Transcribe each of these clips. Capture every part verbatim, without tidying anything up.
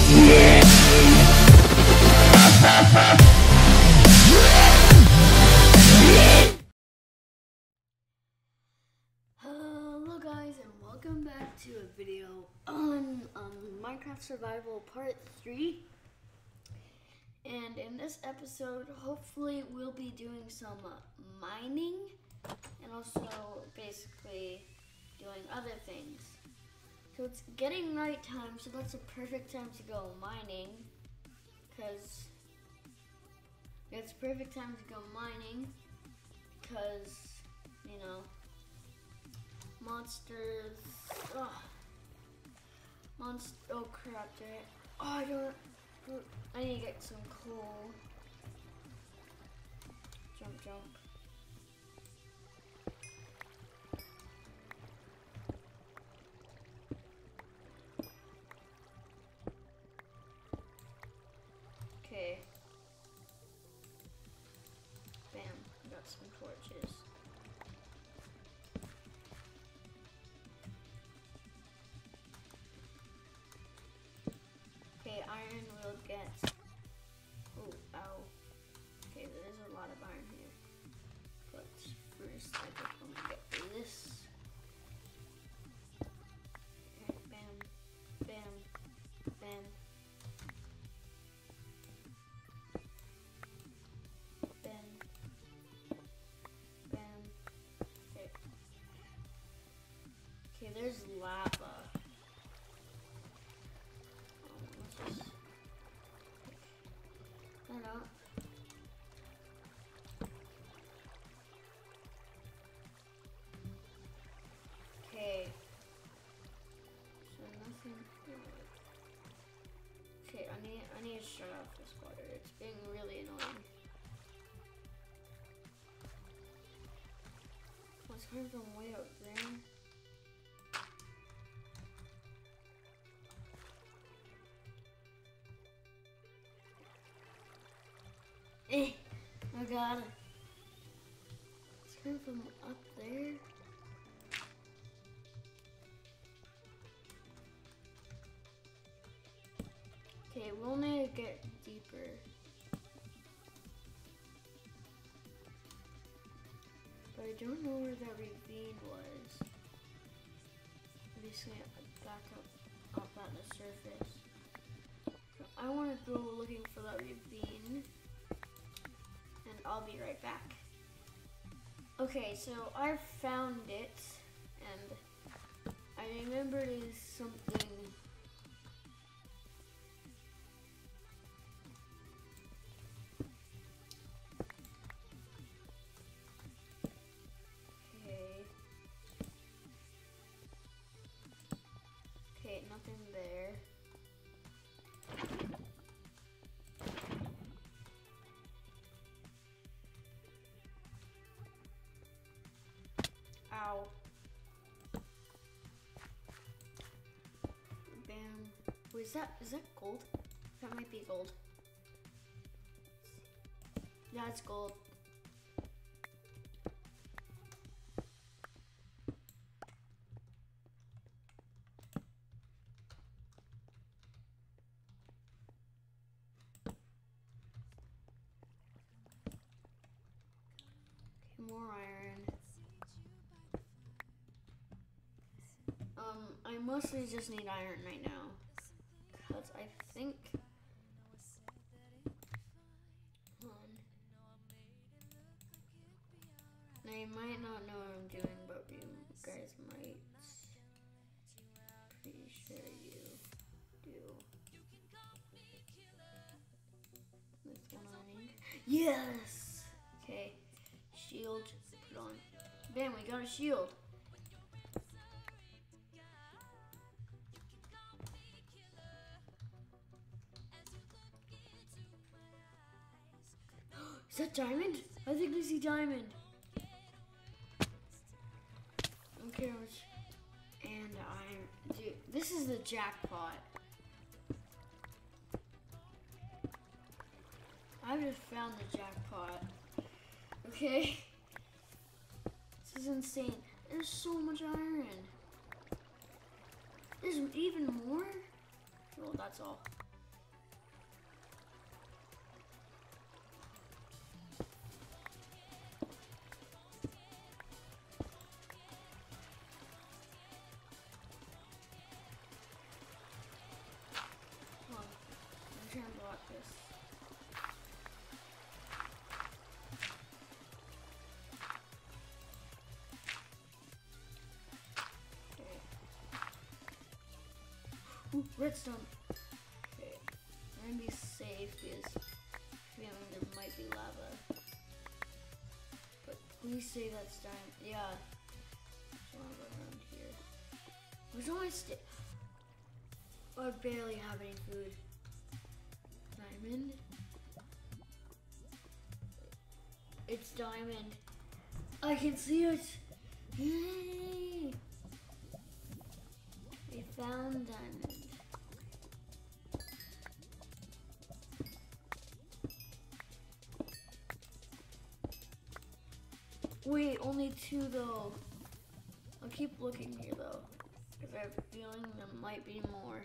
Hello guys, and welcome back to a video on um, Minecraft Survival Part three. And in this episode, hopefully we'll be doing some uh, mining and also basically doing other things. So it's getting night time, so that's a perfect time to go mining, because it's a perfect time to go mining because, you know, monsters, oh, monster, oh crap, dang it. Oh, I don't, I need to get some coal. Jump, jump. Okay. Bam, got some torches. Okay, iron will get, oh, ow. Okay, there's a lot of iron here. But first, I just want to get this. Okay, bam, bam, bam. Okay, there's lava. Um, let's just pick that up. Okay. So nothing here. Okay, I need I need to shut off this water. It's being really annoying. Oh, it's coming from way out there. Eh, I got it. It's coming from up there. Okay, we'll need to get deeper. But I don't know where that ravine was. Obviously, back up, up at the surface. So I want to go looking for that ravine. And I'll be right back. Okay, so I found it, and I remember it is something. Okay. Okay, nothing there. Ow. Bam. Wait, is that, is that gold? That might be gold. Yeah, it's gold. Okay, more iron. Um, I mostly just need iron right now, because I think, hold on, now you might not know what I'm doing, but you guys might, pretty sure you do. This one I need. Yes! Okay, shield, put on. Bam, we got a shield. Is that diamond? I think I see diamond. Okay, and I, dude, this is the jackpot. I just found the jackpot. Okay, this is insane. There's so much iron. There's even more. Well, that's all. got this. Okay. Ooh, redstone. Okay. I'm gonna be safe because I'm feeling there might be lava. But please say that's diamond. Yeah. There's lava around here. Where's all my stick? Oh, I barely have any food. Diamond. It's diamond. I can see it. Yay! We found diamond. Wait, only two though. I'll keep looking here though, because I have a feeling there might be more.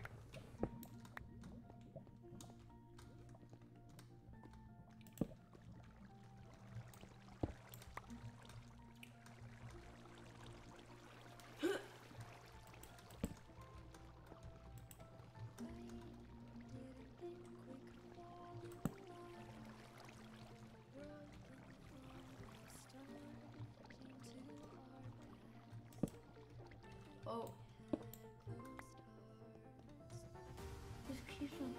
Oh. Just keep on.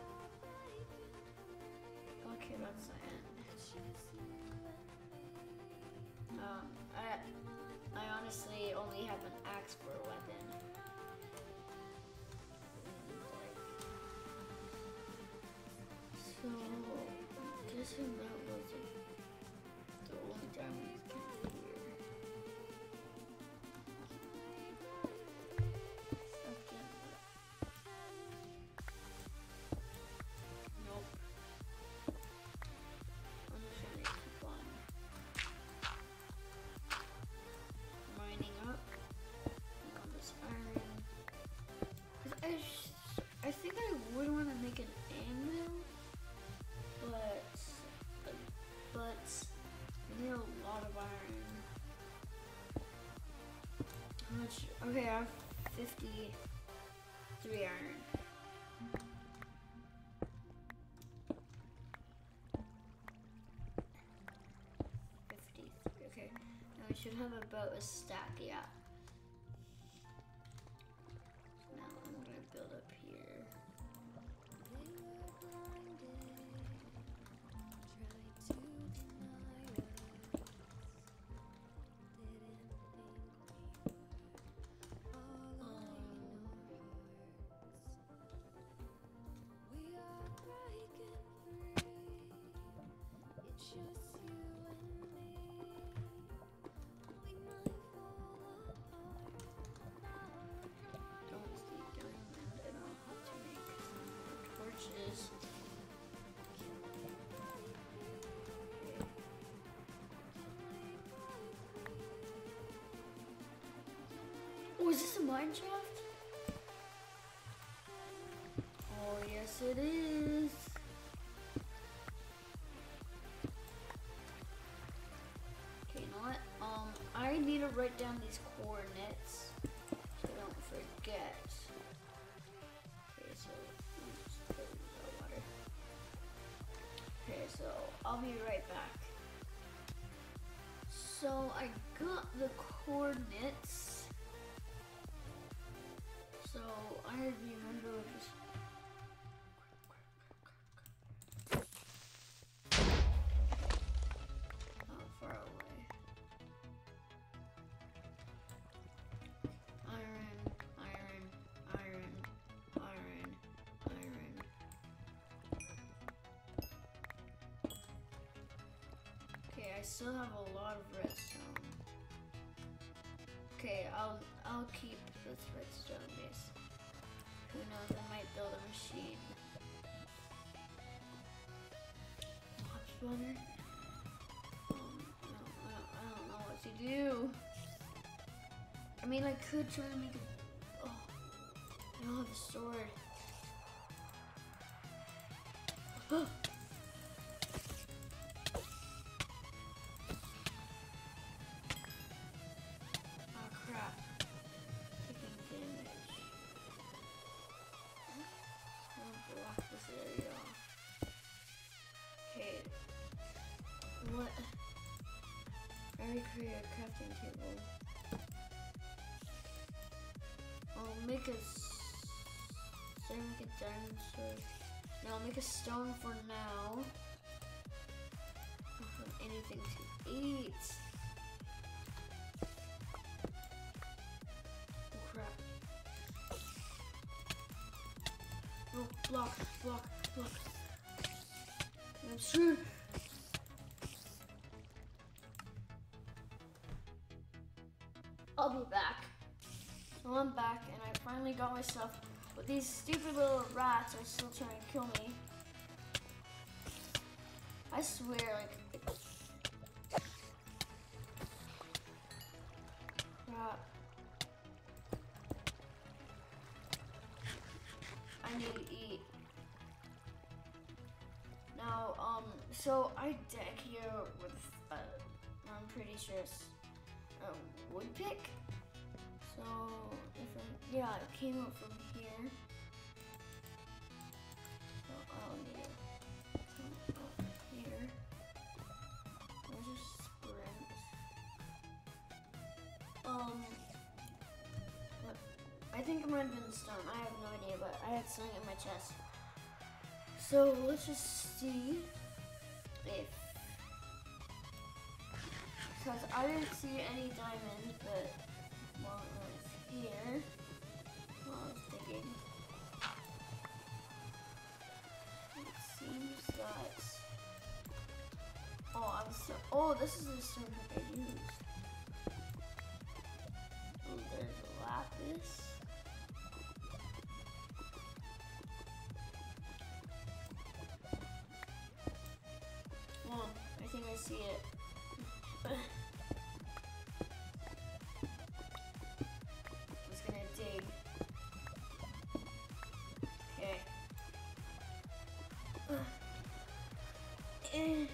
Okay, that's the end. Um, I, I honestly only have an axe for a weapon. So, I'm guessing that was the only diamond we can here. I think I would want to make an anvil, but but I need a lot of iron. How much? Okay, I have fifty-three iron. fifty-three. Okay, now we should have about a stack. Yeah. Build up here. Oh, is this a mine shaft? Oh, yes it is. Okay, you know what? Um, I need to write down these coordinates so I don't forget. Okay, so oops, there's no water. Okay, so I'll be right back. So I got the coordinates. So I remember just not far away. Iron, iron, iron, iron, iron. Okay, I still have a lot of redstone. Okay, I'll I'll keep this redstone base. Who knows, I might build a machine. Mob spawner? Um, no, I don't, I don't know what to do. I mean, I could try to make a... Oh, I don't have a sword. Oh! Block this area off. already created a crafting table. I'll make a, should I make a diamond sword? No, I'll make a stone for now. I don't have anything to eat. Oh crap. No, block, block, block. I'm screwed. I'll be back. So I'm back and I finally got my stuff, but these stupid little rats are still trying to kill me. I swear, like, crap. I need to eat. Now, um, so I deck here with, uh, I'm pretty sure it's a wood pick. So, if I, yeah, it came up from here. So I'll need to come up here. I'll just sprint. Um, but I think it might have been stone. I have no idea, but I had something in my chest. So let's just see if, because I didn't see any diamonds, but while I was here, while I was digging, it seems that, oh, I was so, oh, this is the stone that I used. Oh, there's a lapis. Oh, I think I see it. Okay. Eh.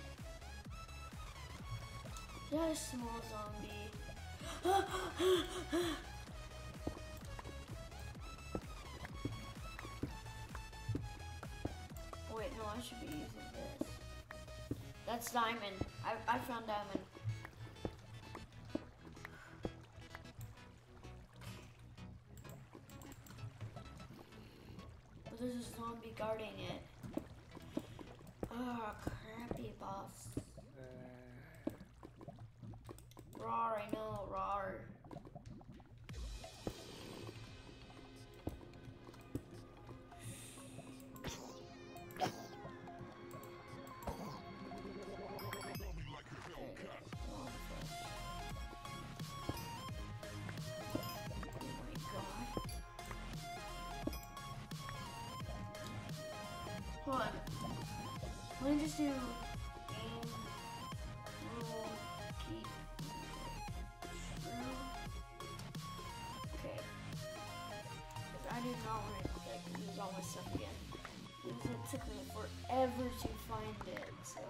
That is a small zombie. Wait, no, I should be using this. That's diamond. I, I found diamond. But there's a zombie guarding it. Oh, crappy boss. Rawr, I know, rawr. Hold on. Let me just do aim, rule, keep, true. Okay. Because I do not want to like, lose all my stuff again. Because it took me forever to find it, so.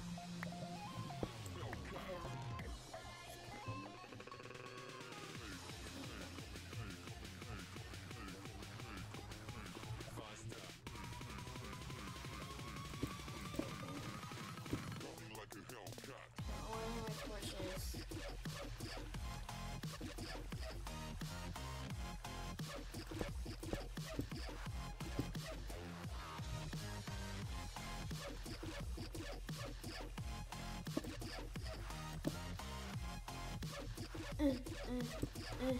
Mm, mm, mm.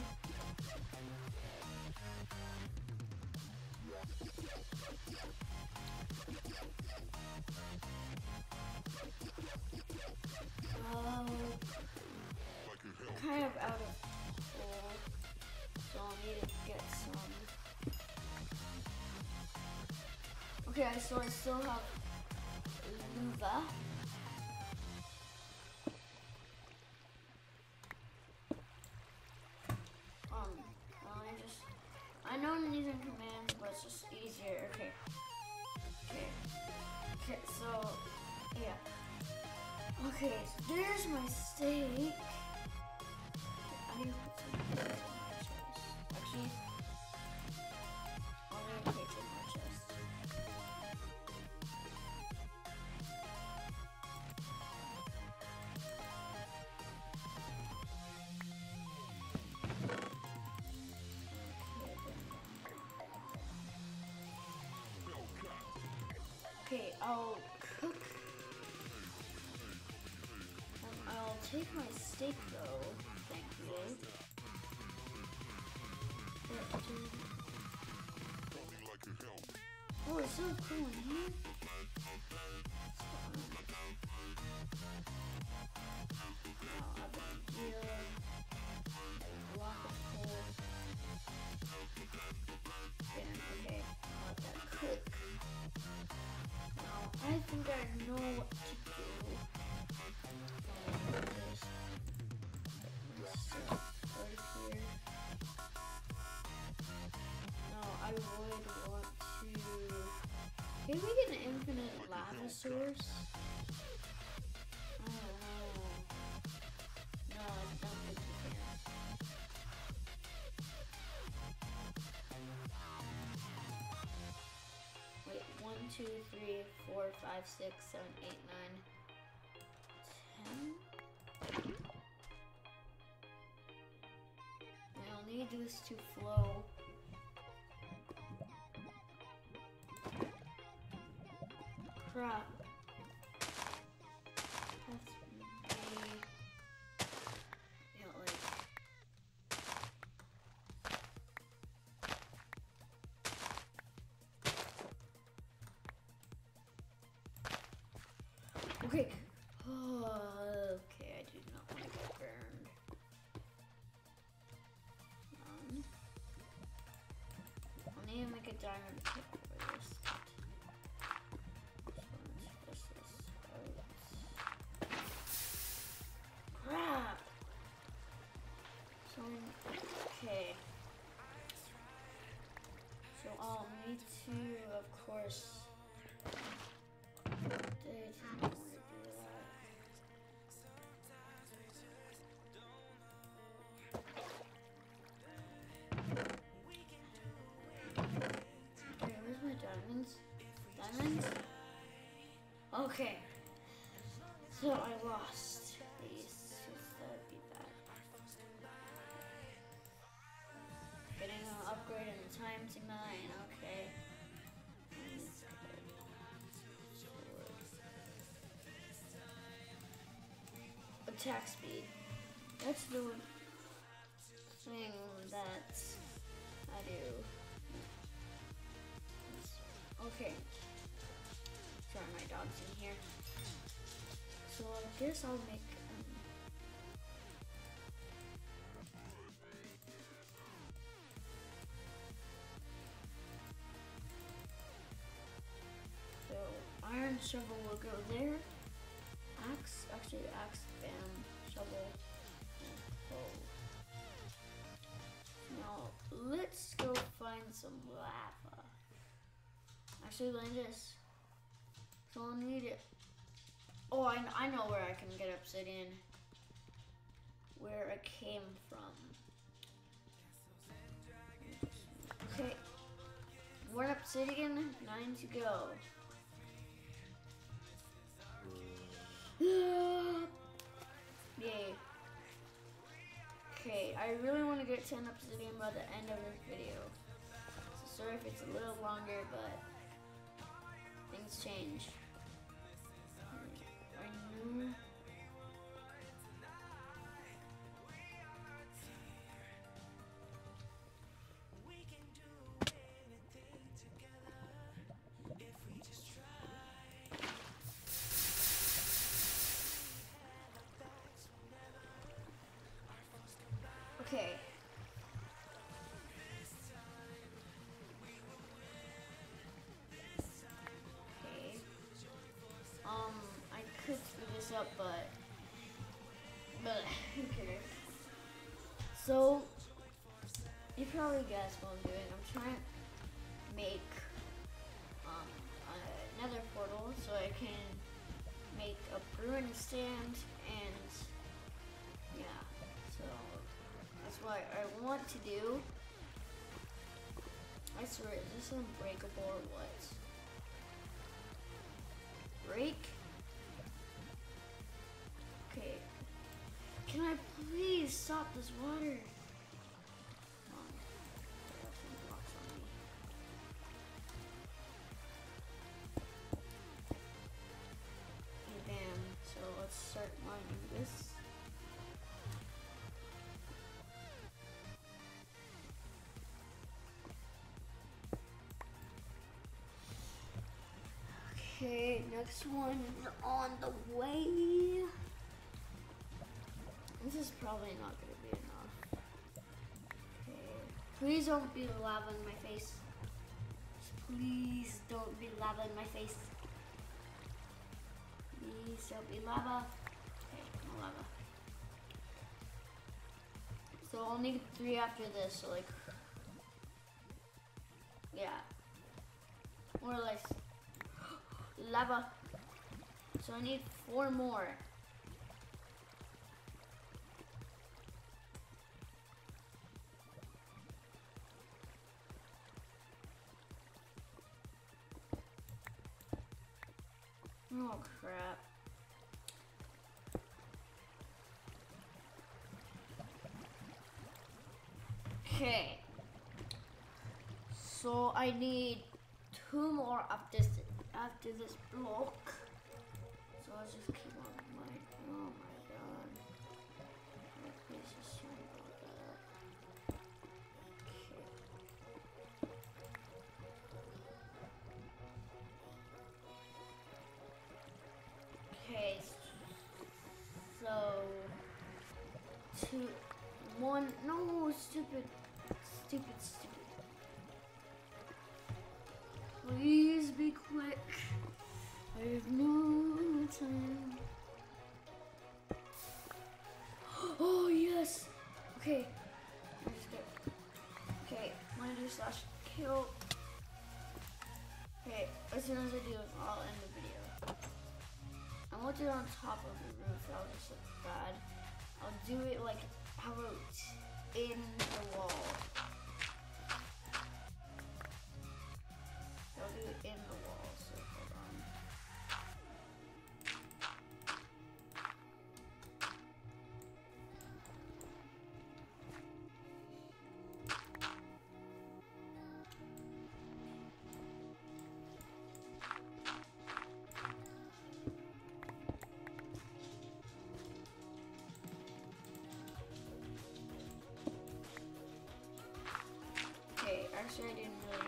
Um, I'm kind of out of coal, so I'll need to get some. Okay, so I still have Luva. I know I'm using commands, but it's just easier. Okay. Okay. Okay, so, yeah. Okay, so there's my steak. I need to put some in my chest. Actually, I'll need to take in my chest. Okay, I'll cook. Um, I'll take my steak though, thankfully. Oh, it's so cool in here. Now I'll have a gear, a block of coal. And okay, I'll let that cook. Now I think I know what to do. Um, just put right here. Now I would want to. Can we get an infinite lava source? I don't know. No, I don't think we can. Wait, one, two, three, four, five, six, seven, eight, nine, ten. I'll need this to flow. Crap. That's me. You know, like. Okay. Oh, okay, I do not want to get burned. Um, I'll need to make a diamond pick first. Crap! So, okay. So I'll need to, of course, update. I don't want to do that. Okay, where's my diamonds? Diamonds? Okay. So I lost these. So that'd be bad. Getting an upgrade in the time to nine. Okay. Attack speed. That's the thing that I do. Okay. Sorry, my dog's in here. So I guess I'll make. Um, so iron shovel will go there. Axe, actually axe, bam, shovel, and hoe. Now let's go find some lava. Actually, land this. So I'll need it. Oh, I, I know where I can get obsidian. Where it came from. Okay. One obsidian, nine to go. Yay. Okay, I really want to get ten obsidian by the end of this video. So sorry if it's a little longer, but things change. I knew. Okay. Okay. Um, I could speed this up, but but who cares? So you probably guessed what I'm doing. I'm trying to make um a Nether Portal so I can make a brewing stand, and yeah, so that's what I want to do. I swear, is this unbreakable or what? Break? Okay. Can I please stop this water? Come on. I got some blocks on me. Okay, next one is on the way. This is probably not gonna be enough. Okay. Please don't be lava in my face. Please don't be lava in my face. Please don't be lava. Okay, no lava. So I'll need three after this, so like, yeah. More or less. Lava. So I need four more. Oh crap. Okay. So I need two more after this after this block. So I'll just keep on my oh my god. Please just sorry about that. Okay. Okay, so two one no stupid stupid stupid. Please be quick. I have no time. Oh yes. Okay. Okay, monitor slash kill. Okay, as soon as I do it, I'll end the video. I won't do it on top of the roof, that'll just look bad. I'll do it like, how about in the wall? I'll do it in the wall, so hold on. Okay, actually I didn't really.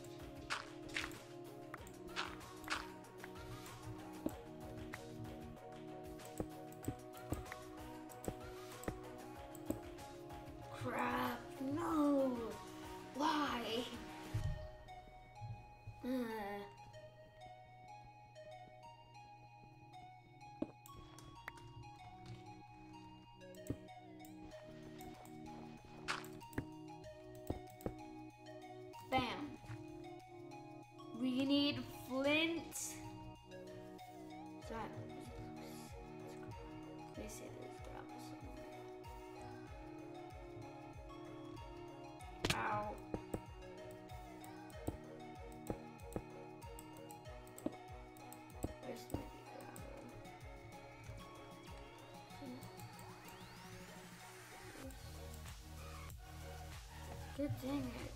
Crap, no! Why? Uh. Bam. We need flint. That. Please say there's gravel somewhere. Ow. There's might be gravel. Good dang it.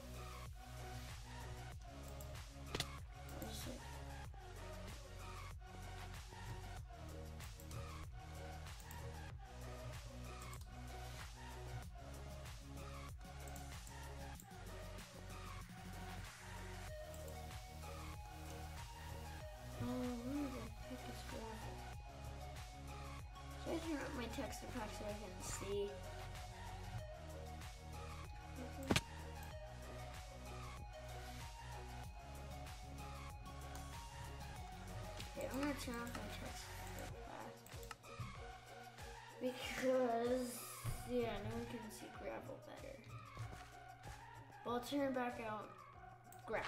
Should I turn up my texture pack so I can see? Okay, I'm gonna turn off my texture pack because yeah, now we can see gravel better. Well, I'll turn it back out. Gravel.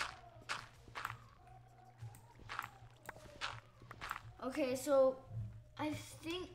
Okay, so I think.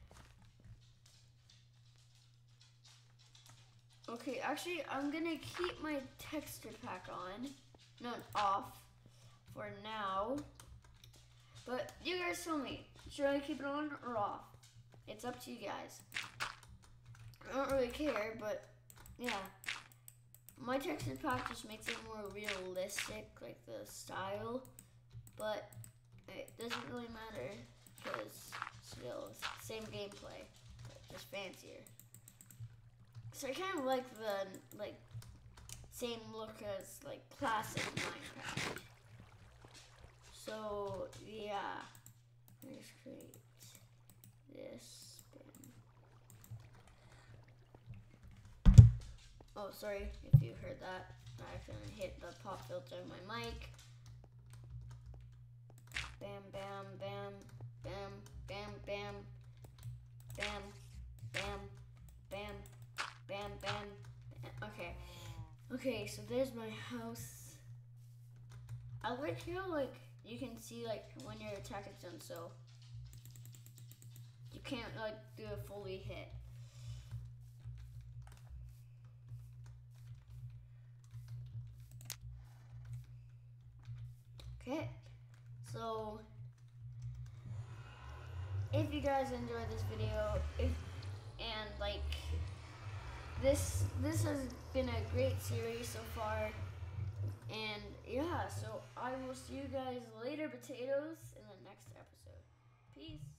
Okay, actually, I'm gonna keep my texture pack on, no, off for now. But you guys tell me, should I keep it on or off? It's up to you guys. I don't really care, but yeah. My texture pack just makes it more realistic, like the style, but it doesn't really matter because still same gameplay, but just fancier. So I kind of like the like same look as like classic Minecraft. So yeah, let's create this spin. Oh, sorry if you heard that. I accidentally hit the pop filter on my mic. Bam, bam, bam, bam, bam, bam, bam, bam, bam, bam, bam. Okay, okay. So there's my house. I like how like you can see like when your attack is done, so you can't like do a fully hit. Okay, so if you guys enjoyed this video, if and like this this has been a great series so far, and yeah, so I will see you guys later, potatoes, in the next episode. Peace.